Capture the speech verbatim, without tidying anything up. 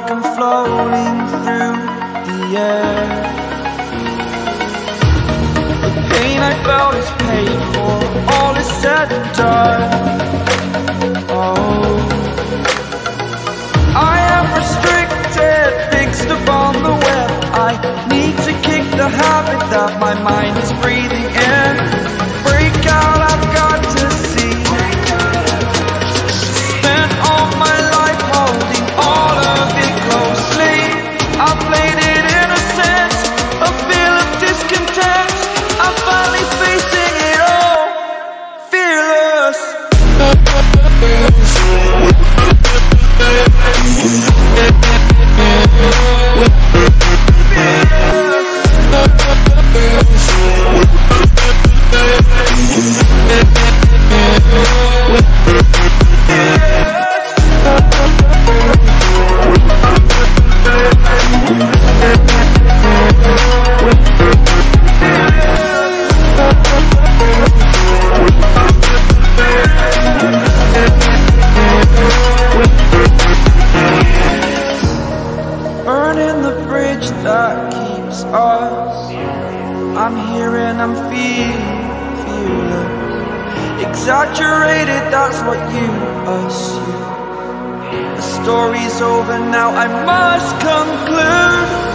I'm floating through the air. The pain I felt is paid for, all is said and done. Oh, I am restricted, fixed upon the web. I need to kick the habit that my mind is breathing in. Break out, I've got to see. Spent all my life holding all of it closely. I played it innocent, a feel of discontent. I'm finally facing it all, fearless. Burning the bridge that keeps us. I'm here and I'm feeling, feeling exaggerated, that's what you assume. The story's over now, I must conclude.